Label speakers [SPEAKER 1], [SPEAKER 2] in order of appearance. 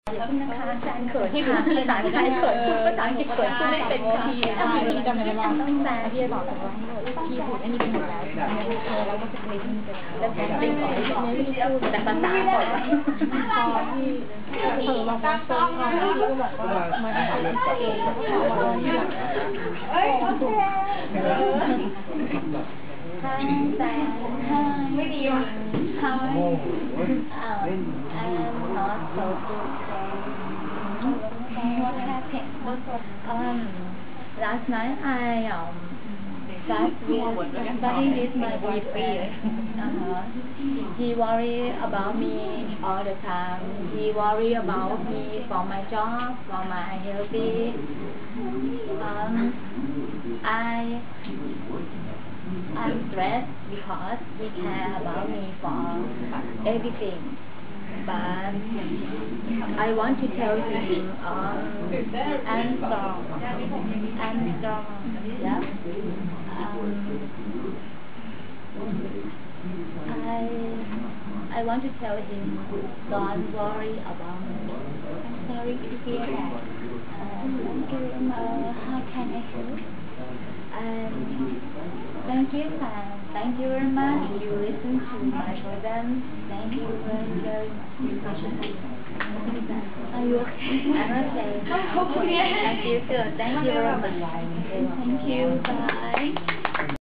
[SPEAKER 1] นะคะอาจารย์เขินค่ะภาษาไทยเขินพูดภาษาอังกฤษเขินพูดไม่เป็นค่ะพี่จำไม่ได้ต้องแปลพี่บอกว่าพี่พูดอันนี้เป็นหมดแล้วแล้วก็จะเล่นแล้วแต่เล่นก่อนไม่พูดแต่ภาษาก่อนพอที่เรามาซ้อมพี่ก็บอกว่ามาทำเองแล้วก็ทำว่าที่แบบโอเคไม่ดีอ่ะnot so good what happened last night I sat studying with my boyfriend he worry about me all the time he worry about me for my job for my healthy I'm stressed because he care about me for everything. But I want to tell him I'm strong. Yeah. I want to tell him don't worry about me. I'm sorry to hear that. How can I help? Thank you, and thank you very much. You listen to my program. Thank you very much. Are you okay? I'm okay. Thank you, sir. Thank you very much. Thank you. Bye.